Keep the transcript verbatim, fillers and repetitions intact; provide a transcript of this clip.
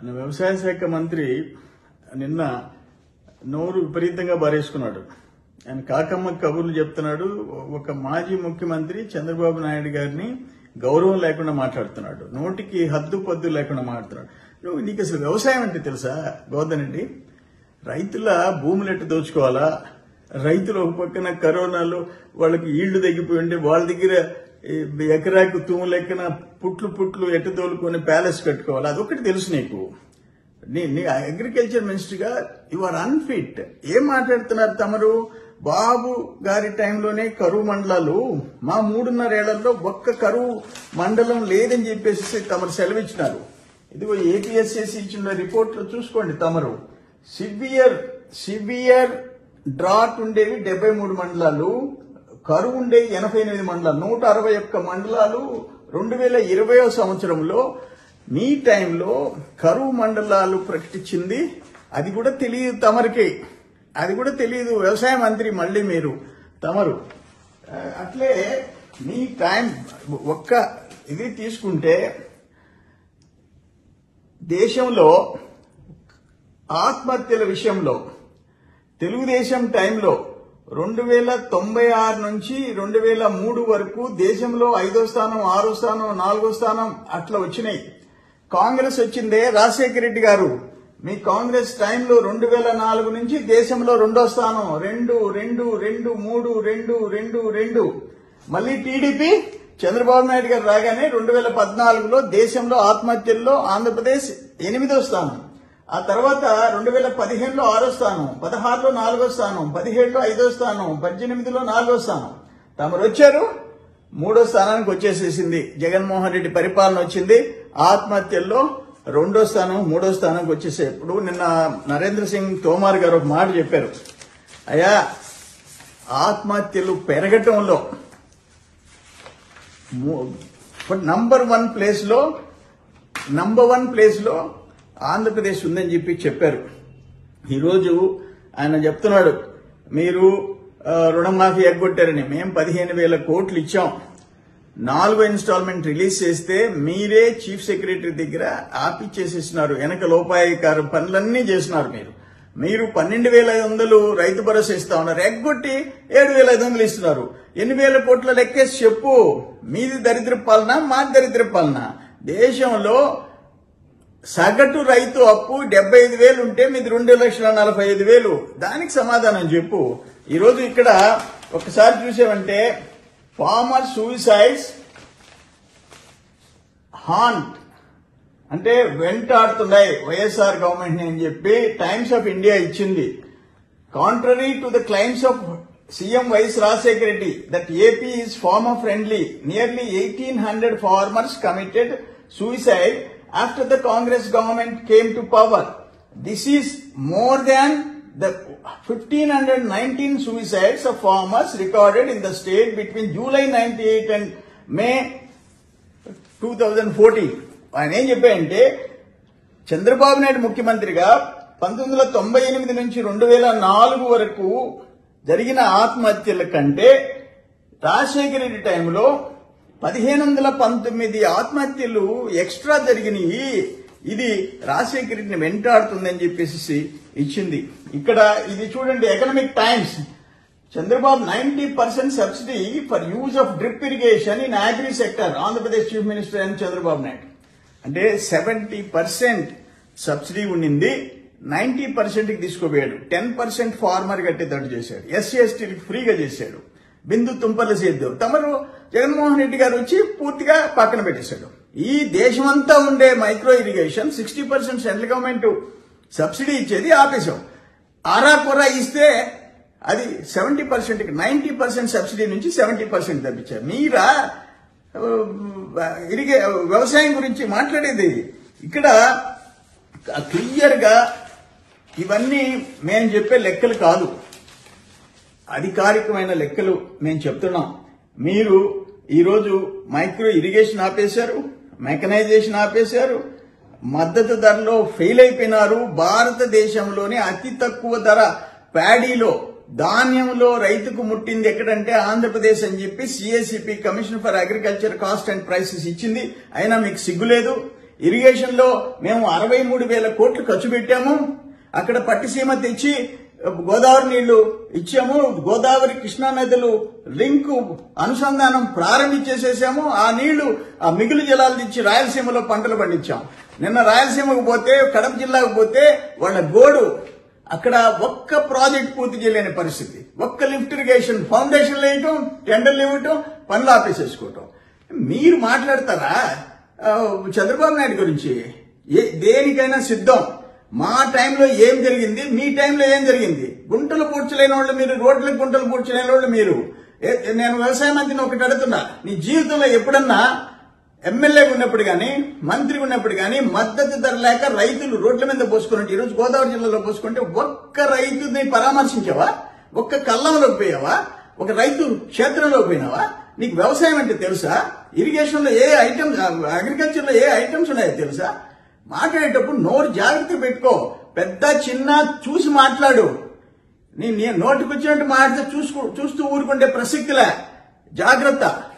వ్యవసాయ శాఖ మంత్రి నిన్న నోరు విపరీతంగా బారేసుకున్నాడు. ఆయన కాకమ్మ కబుర్లు చెప్తున్నాడు. ఒక మాజీ ముఖ్యమంత్రి చంద్రబాబు నాయుడు గారిని గౌరవం లేకుండా మాట్లాడుతున్నాడు. నోటికి హద్దు పద్దు లేకుండా మాట్లాడుతున్నాడు. నీకు అసలు వ్యవసాయం అంటే తెలుసా గోవర్ధన్ రెడ్డి? రైతుల భూములు ఎట్టు దోచుకోవాలా? రైతులు ఒక పక్కన కరోనాలో వాళ్ళకి ఈళ్లు తగ్గిపోయి ఉంటే వాళ్ళ దగ్గర ఎకరాకు తూము లెక్కన పుట్లు పుట్లు ఎట్టు తోలుకొని ప్యాలెస్ కట్టుకోవాలి. అదొకటి తెలుసు నీకు. నీ అగ్రికల్చర్ మినిస్టర్గా యు ఆర్ అన్ఫిట్. ఏం మాట్లాడుతున్నారు తమరు? బాబు గారి టైంలోనే కరువు మండలాలు, మా మూడున్నరేళ్లలో ఒక్క కరువు మండలం లేదని చెప్పేసి తమరు సెలవిచ్చినారు. ఇదిగో ఏపీఎస్ఎస్సీ ఇచ్చిన రిపోర్ట్ లో చూసుకోండి తమరు. సివియర్ సివియర్ డ్రాట్ ఉండేవి డెబ్బై మూడు మండలాలు, కరువు ఉండేవి ఎనభై ఎనిమిది మండలాలు, నూట అరవై ఒక్క మండలాలు రెండు వేల ఇరవయో సంవత్సరంలో మీ టైంలో కరువు మండలాలు ప్రకటించింది. అది కూడా తెలియదు తమరికి, అది కూడా తెలియదు వ్యవసాయ మంత్రి మళ్ళీ మీరు తమరు. అట్లే మీ టైం ఒక్క ఇది తీసుకుంటే దేశంలో ఆత్మహత్యల విషయంలో తెలుగుదేశం టైంలో రెండు వేల తొంభై ఆరు నుంచి రెండు వేల మూడు వరకు దేశంలో ఐదో స్థానం, ఆరో స్థానం, నాలుగో స్థానం అట్లా వచ్చినాయి. కాంగ్రెస్ వచ్చిందే రాజశేఖర రెడ్డి గారు, మీ కాంగ్రెస్ టైంలో రెండు వేల నాలుగు నుంచి దేశంలో రెండో స్థానం, రెండు రెండు రెండు మూడు రెండు రెండు రెండు. మళ్ళీ టీడీపీ చంద్రబాబు నాయుడు గారు రాగానే రెండు వేల పద్నాలుగులో దేశంలో ఆత్మహత్యల్లో ఆంధ్రప్రదేశ్ ఎనిమిదో స్థానం. ఆ తర్వాత రెండు వేల పదిహేనులో ఆరో స్థానం, పదహారులో నాలుగో స్థానం, పదిహేడులో ఐదో స్థానం, పద్దెనిమిదిలో నాలుగో స్థానం. తమరు వచ్చారు మూడో స్థానానికి వచ్చేసేసింది. జగన్మోహన్ రెడ్డి పరిపాలన వచ్చింది. ఆత్మహత్యల్లో రెండో స్థానం, మూడో స్థానానికి వచ్చేసే. ఇప్పుడు నిన్న నరేంద్ర సింగ్ తోమార్ గారు ఒక మాట చెప్పారు. అయ్యా, ఆత్మహత్యలు పెరగటంలో నంబర్ వన్ ప్లేస్ లో నంబర్ వన్ ప్లేస్ లో ఆంధ్రప్రదేశ్ ఉందని చెప్పి చెప్పారు. ఈరోజు ఆయన చెప్తున్నాడు, మీరు రుణమాఫీ ఎగ్గొట్టారని. మేము పదిహేను వేల కోట్లు ఇచ్చాం. నాలుగో ఇన్స్టాల్మెంట్ రిలీజ్ చేస్తే మీరే చీఫ్ సెక్రటరీ దగ్గర ఆపిచ్చేసేసినారు. వెనక లోపాయికారు పనులన్నీ చేసినారు. మీరు మీరు పన్నెండు వేల ఐదు వందలు రైతు భరోసా ఇస్తా ఉన్నారు, ఎగ్గొట్టి ఏడు వేల ఐదు వందలు ఇస్తున్నారు. ఎన్ని వేల కోట్ల లెక్కేసి చెప్పు. మీది దరిద్ర పాలన, మాది దరిద్ర పాలన. దేశంలో సగటు రైతు అప్పు డెబ్బై ఐదు వేలు ఉంటే మీది రెండు లక్షల నలభై ఐదు వేలు. దానికి సమాధానం చెప్పు. ఈరోజు ఇక్కడ ఒకసారి చూసామంటే ఫార్మర్ సూసైడ్స్ హాంట్ అంటే వెంటాడుతున్నాయి వైఎస్ఆర్ గవర్నమెంట్ అని చెప్పి టైమ్స్ ఆఫ్ ఇండియా ఇచ్చింది. Contrary to the claims of CM YS Rajasekhara Reddy that AP is farmer friendly, nearly eighteen hundred farmers committed suicide after the Congress government came to power. This is more than the fifteen nineteen suicides of farmers recorded in the state between July ninety-eight and May twenty fourteen. ఆయన ఏం చెప్పాయంటే, చంద్రబాబు నాయుడు ముఖ్యమంత్రిగా పంతొమ్మిది వందల తొంభై ఎనిమిది నుంచి రెండు వేల నాలుగు వరకు జరిగిన ఆత్మహత్యల కంటే రాజశేఖర రెడ్డి టైంలో పదిహేను వందల పంతొమ్మిది ఆత్మహత్యలు ఎక్స్ట్రా జరిగినాయి. ఇది రాజశేఖర రెడ్డిని వెంటాడుతుందని చెప్పేసి ఇచ్చింది. ఇక్కడ ఇది చూడండి, Economic Times. Chandrababu ninety percent subsidy for use of drip irrigation in agri sector. Andhra Pradesh chief minister and Chandrababu Naidu అంటే సెవెంటీ పర్సెంట్ సబ్సిడీ ఉండింది, నైన్టీ పర్సెంట్ కి తీసుకోపోయాడు. టెన్ పర్సెంట్ ఫార్మర్ కట్టేటట్టు చేశాడు. ఎస్సీ ఎస్టీలకు ఫ్రీగా చేశాడు. బిందు తుంపర్ల సేద్యం తమరు జగన్మోహన్ రెడ్డి గారు వచ్చి పూర్తిగా పక్కన పెట్టేశాడు. ఈ దేశమంతా ఉండే micro irrigation sixty percent central government subsidy ఇచ్చేది ఆపేశాం. ఆరా కొరా ఇస్తే అది seventy percent ninety percent subsidy నుంచి సెవెంటీ పర్సెంట్ తప్పించారు. మీరా ఇరిగే వ్యవసాయం గురించి మాట్లాడేది? ఇక్కడ క్లియర్ గా ఇవన్నీ మేము చెప్పే లెక్కలు కాదు, అధికారికమైన లెక్కలు మేము చెప్తున్నాం. మీరు ఈరోజు మైక్రో ఇరిగేషన్ ఆపేశారు, మెకనైజేషన్ ఆపేశారు, మద్దతు ధరలో ఫెయిల్ అయిపోయినారు. భారతదేశంలోనే అతి తక్కువ ధర ప్యాడీలో ధాన్యంలో రైతుకు ముట్టింది ఎక్కడంటే ఆంధ్రప్రదేశ్ అని చెప్పి CACP commission for agriculture cost and prices ఇచ్చింది. అయినా మీకు సిగ్గులేదు. ఇరిగేషన్ లో మేము అరవై మూడు వేల కోట్లు ఖర్చు పెట్టాము. అక్కడ పట్టిసీమ తెచ్చి గోదావరి నీళ్లు ఇచ్చాము. గోదావరి కృష్ణా నదులు లింక్ అనుసంధానం ప్రారంభించేసేసాము. ఆ నీళ్లు ఆ మిగులు జలాలు తెచ్చి రాయలసీమలో పంటలు పండించాం. నిన్న రాయలసీమకు పోతే, కడప జిల్లాకు పోతే వాళ్ళ గోడు అక్కడ ఒక్క ప్రాజెక్ట్ పూర్తి చేయలేని పరిస్థితి. ఒక్క లిఫ్ట్ ఇరిగేషన్ ఫౌండేషన్లు వేయటం, టెండర్లు ఇవ్వటం, పనులు ఆపేసేసుకోవటం. మీరు మాట్లాడతారా చంద్రబాబు నాయుడు గురించి? ఏ దేనికైనా సిద్ధం. మా టైంలో ఏం జరిగింది, మీ టైంలో ఏం జరిగింది? గుంటలు పూడ్చలేని వాళ్ళు మీరు, రోడ్లకు గుంటలు పూడ్చలేని వాళ్ళు మీరు. నేను వ్యవసాయ మంత్రిని ఒకటి అడుగుతున్నా, నీ జీవితంలో ఎప్పుడన్నా ఎమ్మెల్యేగా ఉన్నప్పుడు కానీ, మంత్రిగా ఉన్నప్పుడు కానీ మద్దతు ధర లేక రైతులు రోడ్ల మీద పోసుకున్నట్టు ఈరోజు గోదావరి జిల్లాలో పోసుకుంటే ఒక్క రైతుని పరామర్శించావా? ఒక్క కళ్ళంలోకి పోయావా? ఒక రైతు క్షేత్రంలోకి పోయినావా? నీకు వ్యవసాయం అంటే తెలుసా? ఇరిగేషన్ లో ఏ ఐటమ్స్, అగ్రికల్చర్ లో ఏ ఐటమ్స్ ఉన్నాయో తెలుసా? మాట్లాడేటప్పుడు నోరు జాగ్రత్త పెట్టుకో. పెద్ద చిన్న చూసి మాట్లాడు. నీ నోటికి వచ్చినట్టు మాట్లాడితే చూసుకు చూస్తూ ఊరుకుంటే ప్రసక్తిలే. జాగ్రత్త.